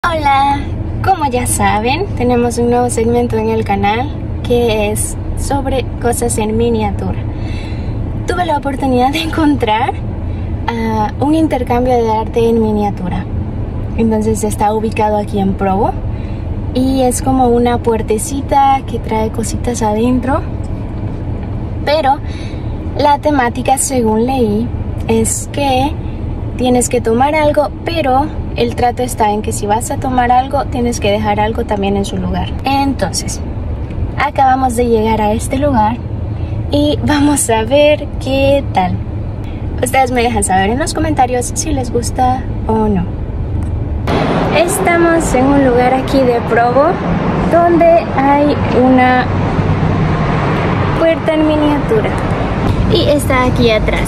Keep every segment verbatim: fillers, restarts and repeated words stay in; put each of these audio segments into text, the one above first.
Hola, como ya saben, tenemos un nuevo segmento en el canal que es sobre cosas en miniatura. Tuve la oportunidad de encontrar uh, un intercambio de arte en miniatura. Entonces está ubicado aquí en Provo y es como una puertecita que trae cositas adentro, pero la temática, según leí, es que tienes que tomar algo, pero el trato está en que si vas a tomar algo, tienes que dejar algo también en su lugar. Entonces, acabamos de llegar a este lugar y vamos a ver qué tal. Ustedes me dejan saber en los comentarios si les gusta o no. Estamos en un lugar aquí de Provo donde hay una puerta en miniatura y está aquí atrás.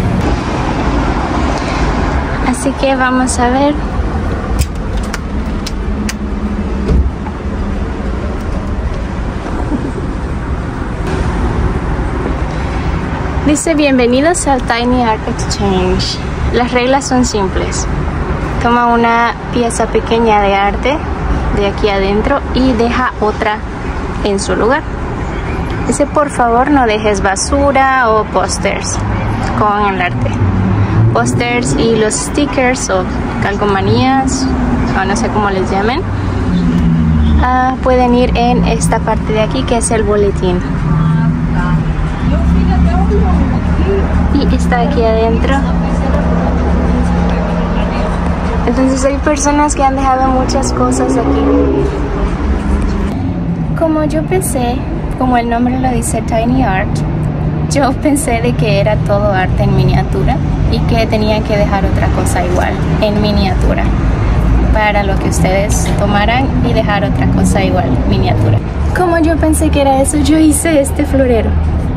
Así que vamos a ver. Dice: bienvenidos al Tiny Art Exchange. Las reglas son simples. Toma una pieza pequeña de arte de aquí adentro y deja otra en su lugar. Dice: por favor no dejes basura o pósters con el arte. Pósters y los stickers o calcomanías, o no sé cómo les llamen, uh, pueden ir en esta parte de aquí que es el boletín. Y está aquí adentro. Entonces hay personas que han dejado muchas cosas aquí. Como yo pensé, como el nombre lo dice, Tiny Art, yo pensé de que era todo arte en miniatura y que tenía que dejar otra cosa igual en miniatura para lo que ustedes tomaran y dejar otra cosa igual miniatura. Como yo pensé que era eso, yo hice este florero.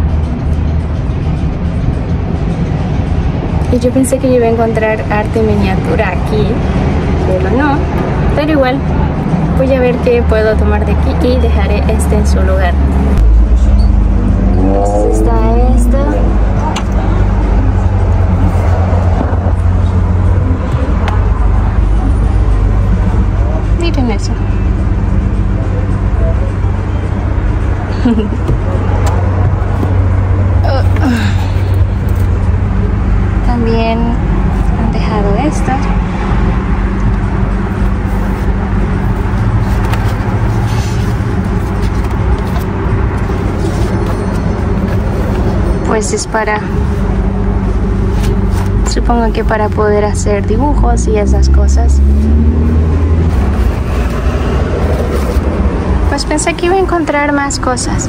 Y yo pensé que yo iba a encontrar arte en miniatura aquí, pero no. Pero igual, voy a ver qué puedo tomar de aquí y dejaré este en su lugar. Entonces está esto. Miren eso. uh, uh. También han dejado esto. Pues es para, supongo que para poder hacer dibujos y esas cosas. Pues pensé que iba a encontrar más cosas.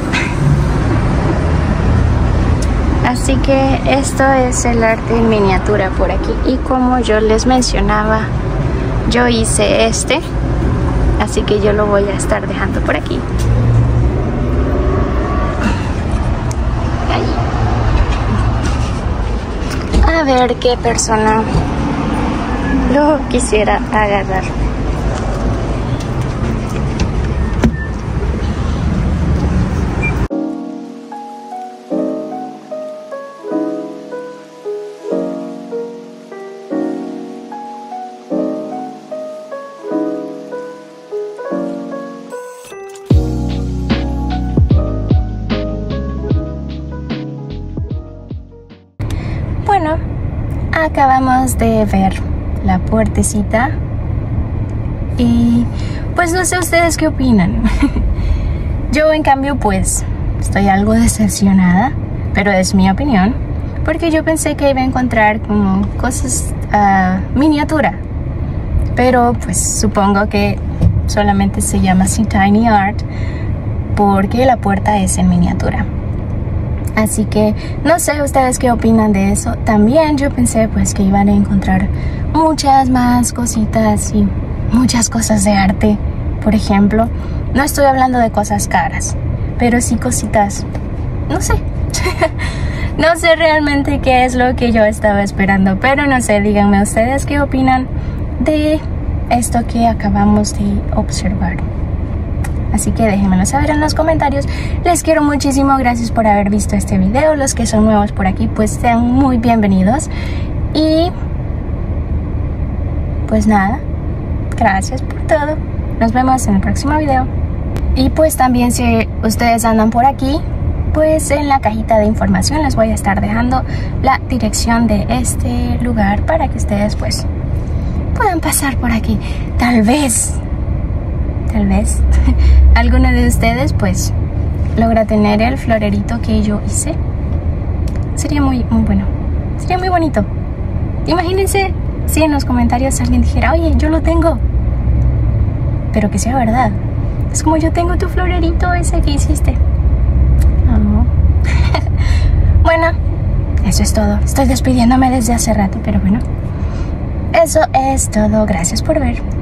Así que esto es el arte en miniatura por aquí. Y como yo les mencionaba, yo hice este, así que yo lo voy a estar dejando por aquí. A ver qué persona lo quisiera agarrar. Bueno, acabamos de ver la puertecita y pues no sé ustedes qué opinan. Yo en cambio pues estoy algo decepcionada, pero es mi opinión, porque yo pensé que iba a encontrar como cosas uh, miniatura, pero pues supongo que solamente se llama así Tiny Art porque la puerta es en miniatura. Así que no sé ustedes qué opinan de eso. También yo pensé pues que iban a encontrar muchas más cositas y muchas cosas de arte. Por ejemplo, no estoy hablando de cosas caras, pero sí cositas, no sé. No sé realmente qué es lo que yo estaba esperando, pero no sé, díganme ustedes qué opinan de esto que acabamos de observar. Así que déjenmelo saber en los comentarios. Les quiero muchísimo, gracias por haber visto este video. Los que son nuevos por aquí, pues sean muy bienvenidos. Y pues nada, gracias por todo. Nos vemos en el próximo video. Y pues también si ustedes andan por aquí, pues en la cajita de información les voy a estar dejando la dirección de este lugar para que ustedes pues puedan pasar por aquí. Tal vez, tal vez alguno de ustedes pues logra tener el florerito que yo hice. Sería muy, muy bueno. Sería muy bonito. Imagínense si en los comentarios alguien dijera, oye, yo lo tengo. Pero que sea verdad. Es como yo tengo tu florerito ese que hiciste. Oh. Bueno, eso es todo. Estoy despidiéndome desde hace rato, pero bueno. Eso es todo. Gracias por ver.